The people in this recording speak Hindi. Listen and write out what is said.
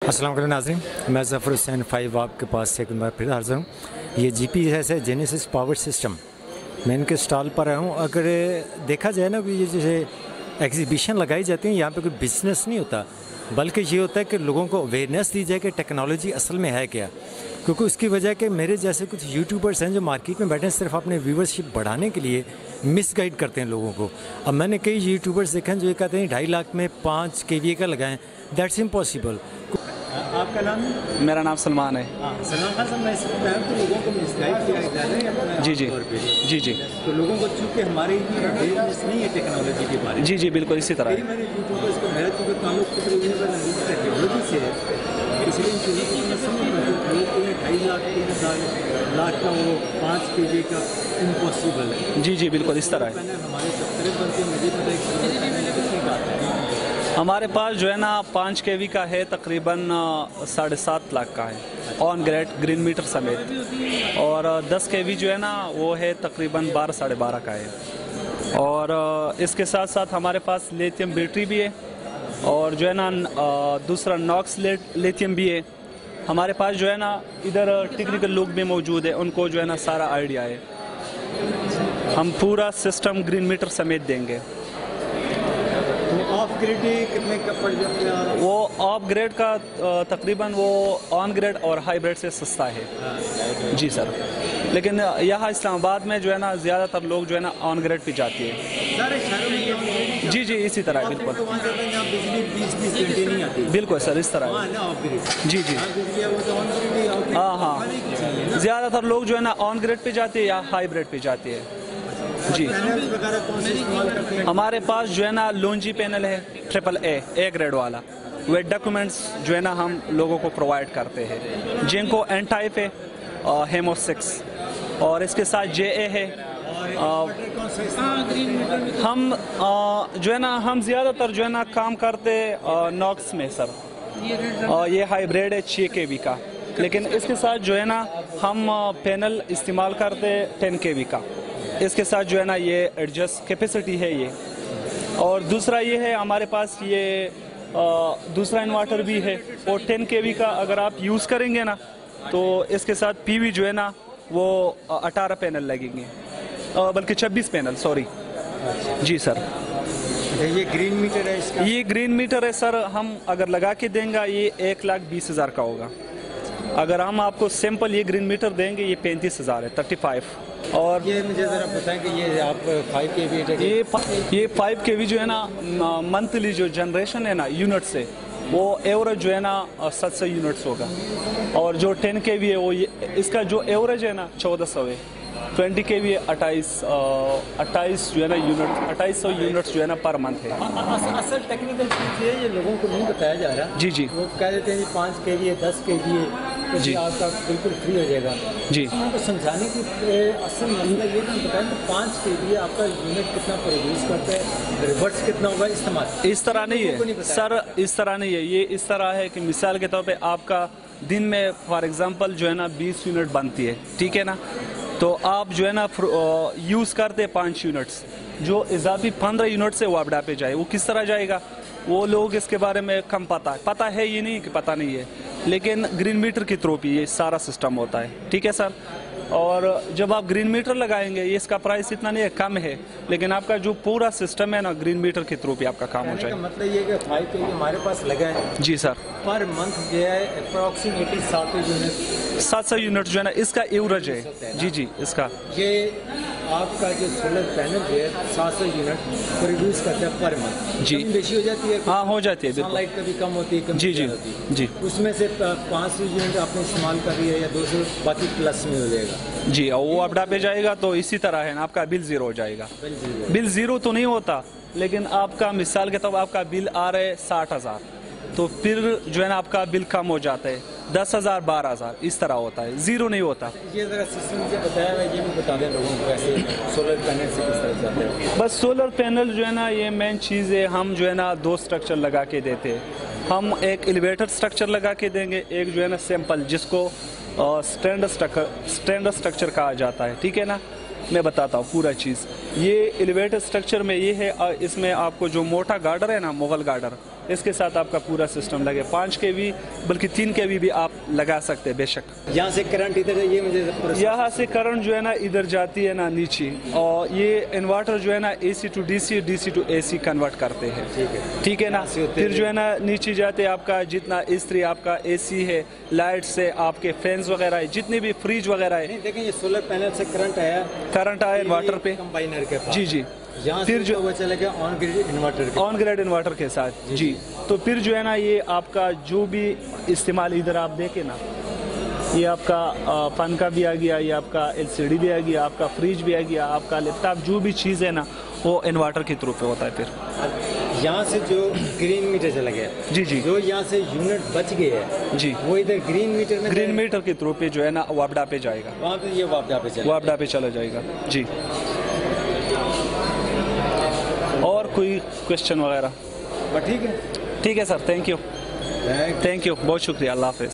अस्सलाम वालेकुम नाज़रीन, मैं ज़फ़र हुसैन 5 आपके पास एक बार फिर हाज़िर हूँ। ये GPS है जेनेसिस पावर सिस्टम, मैं इनके स्टॉल पर आया हूँ। अगर देखा जाए ना कि ये जैसे एग्जीबिशन लगाई जाती है, यहाँ पे कोई बिजनेस नहीं होता, बल्कि ये होता है कि लोगों को अवेयरनेस दी जाए कि टेक्नोलॉजी असल में है क्या। क्योंकि उसकी वजह कि मेरे जैसे कुछ यूट्यूबर्स हैं जो मार्केट में बैठे हैं सिर्फ अपने व्यूवरशिप बढ़ाने के लिए मिसगाइड करते हैं लोगों को। अब मैंने कई यूट्यूबर्स देखे हैं जो ये कहते हैं 2.5 लाख में 5 kVA का लगाएं, दैट्स इम्पॉसिबल। आपका नाम? मेरा नाम सलमान है। सलमान खान साहब, मैं तो लोगों को मिसगाइड किया जा रहा है। जी जी जी जी। तो लोगों को चूँकि हमारी अवेयरनेस नहीं है टेक्नोलॉजी के बारे में। जी जी बिल्कुल इसी तरह है। मेरे यूट्यूबर्स को मेरा चूँकि ताल्लुक टेक्नोलॉजी से है, इसलिए इन चीज़ों को मैं समझ लोग 2.5 लाख 3 लाख का वो 5 kVA का इम्पॉसिबल है। जी जी बिल्कुल इस तरह है। हमारे सब्सक्राइब करके मुझे पता है कितनी बात है। हमारे पास जो है ना 5 kV का है, तकरीबन 7.5 लाख का है ऑन ग्रेड ग्रीन मीटर समेत, और 10 kV जो है ना वो है तकरीबन 12-12.5 का है। और इसके साथ साथ हमारे पास लिथियम बैटरी भी है, और जो है ना दूसरा नॉक्स लिथियम भी है। हमारे पास जो है ना इधर टेक्निकल लोग भी मौजूद है, उनको जो है ना सारा आइडिया है। हम पूरा सिस्टम ग्रीन मीटर समेत देंगे। ऑफ ग्रेड कितने का पड़ जाता है? वो ऑफ ग्रेड का तकरीबन वो ऑन ग्रेड और हाइब्रिड से सस्ता है। जी सर, लेकिन यहाँ इस्लामाबाद में जो है ना ज़्यादातर लोग जो है ना ऑन ग्रेड पे जाती है। जी जी इसी तरह है बिल्कुल। बिल्कुल सर इस तरह है। जी जी हाँ हाँ, ज़्यादातर लोग जो है ना ऑन ग्रेड पे जाते हैं या हाइब्रिड पे जाते हैं। जी हमारे पास जो है ना लोंजी पैनल है AAA ग्रेड वाला। वे डॉक्यूमेंट्स जो है ना हम लोगों को प्रोवाइड करते हैं, जिनको एन टाइप है, हेमो 6, और इसके साथ JA है। हम जो है ना हम ज़्यादातर जो है ना काम करते नॉक्स में सर। ये हाइब्रिड है 6 kV का, लेकिन इसके साथ जो है ना हम पैनल इस्तेमाल करते 10 kV का। इसके साथ जो है ना ये एडजस्ट कैपेसिटी है ये। और दूसरा ये है हमारे पास ये दूसरा इन्वर्टर भी है, और 10 kV का अगर आप यूज़ करेंगे ना तो इसके साथ PV जो है ना वो 18 पैनल लगेंगे, बल्कि 26 पैनल, सॉरी। जी सर, ये ग्रीन मीटर है इसका? ये ग्रीन मीटर है सर। हम अगर लगा के देंगे ये 1,20,000 का होगा। अगर हम आपको सिंपल ये ग्रीन मीटर देंगे ये 35,000 है, 35। और ये मुझे ज़रा बताएं कि ये आप 5 kV ये 5 kV जो है ना मंथली जो जनरेशन है ना यूनिट से, वो एवरेज जो है ना 700 यूनिट्स होगा। और जो 10 kV है वो इसका जो एवरेज है ना 1400 है। 20 kV 28 जो है ना यूनिट 2800 यूनिट्स जो है ना पर मंथ है। असल टेक्निकल चीज़ है, ये लोगों को नहीं बताया जा रहा। जी जी, वो कह देते हैं 5 kV 10 kV तो जी आपका बिल्कुल फ्री हो जाएगा। जी उनको समझाने की असल मसला ये नहीं बताया कि 5 kV आपका यूनिट कितना प्रोड्यूस करता है, रिवर्स कितना होगा इस्तेमाल। इस तरह नहीं है सर, इस तरह नहीं है। ये इस तरह है कि मिसाल के तौर पे आपका दिन में फॉर एग्जांपल जो है ना 20 यूनिट बनती है, ठीक है ना, तो आप जो है ना यूज़ करते 5 यूनिट्स, जो इजाफी 15 यूनिट से वो अपडा पे जाए। वो किस तरह जाएगा वो लोग इसके बारे में कम पता है, ये नहीं कि पता नहीं है, लेकिन ग्रीन मीटर के थ्रू भी ये सारा सिस्टम होता है, ठीक है सर। और जब आप ग्रीन मीटर लगाएंगे ये इसका प्राइस इतना नहीं है, कम है, लेकिन आपका जो पूरा सिस्टम है ना ग्रीन मीटर के थ्रू भी आपका काम हो जाएगा। मतलब ये कि 5 kV हमारे पास लगा है। जी सर, पर मंथ जो है अप्रॉक्सीमेटली 700 यूनिट जो है ना इसका एवरेज है। जी जी, इसका ये आपका जो सोलर पैनल जो है 700 यूनिट प्रोड्यूस करता है पर मंथ। जी बेशी हो जाती है? हाँ हो जाती है, सनलाइट कभी कम होती है, जी जी जी। उसमें से 500 यूनिट आपने इस्तेमाल कर रही है या 200, बाकी प्लस में हो जाएगा। जी, और वो अपडा पे जाएगा तो इसी तरह है ना आपका बिल ज़ीरो हो जाएगा। बिल ज़ीरो तो नहीं होता, लेकिन आपका मिसाल के तौर आपका बिल आ रहा है 60,000, तो फिर जो है ना आपका बिल कम हो जाता है 10,000 12,000 इस तरह होता है, ज़ीरो नहीं होता। ये ज़रा सिस्टम से बताया हुआ, ये भी बता दें लोगों को ऐसे सोलर पैनल से किस तरह जाते हैं। बस सोलर पैनल जो है ना ये मेन चीज़ है। हम जो है ना 2 स्ट्रक्चर लगा के देते हैं। हम एक एलिवेटर स्ट्रक्चर लगा के देंगे, एक जो है ना सिंपल जिसको स्टैंडर्ड स्ट्रक्चर कहा जाता है, ठीक है ना। मैं बताता हूँ पूरा चीज़। ये एलिवेटर स्ट्रक्चर में ये है, इसमें आपको जो मोटा गार्डर है ना, मुगल गार्डर, इसके साथ आपका पूरा सिस्टम लगे। 5 kV बल्कि 3 kV भी आप लगा सकते हैं बेशक। यहाँ से करंट इधर ये मुझे यहाँ से करंट जो है ना इधर जाती है ना नीचे, और ये इन्वर्टर जो है ना AC to DC, DC to AC convert करते हैं। ठीक है ना। फिर जो है ना नीचे जाते आपका जितना इस्त्री, आपका AC है, लाइट्स है, आपके फैंस वगैरह है, जितने भी फ्रिज वगैरह है। देखें ये सोलर पैनल से करंट आया इन्वर्टर पे, कंबाइनर के पास। जी यहाँ फिर जो वो चला गया ऑन ग्रिड इन्वर्टर के साथ। जी तो फिर जो है ना ये आपका जो भी इस्तेमाल, इधर आप देखें ना, ये आपका पंखा भी आ गया, ये आपका LCD भी आ गया, आपका फ्रिज भी आ गया, आपका लैपटॉप, जो भी चीज़ है ना वो इन्वर्टर के थ्रू पे होता है। फिर यहाँ से जो ग्रीन मीटर चला गया, जी जो यहाँ से यूनिट बच गए है, जी वो इधर ग्रीन मीटर के थ्रू पे जो है ना वापडा पे जाएगा। वहाँ पे ये वापडा पे चला जाएगा। जी और कोई क्वेश्चन वगैरह? ठीक है सर, थैंक यू, बहुत शुक्रिया, अल्लाह हाफिज़।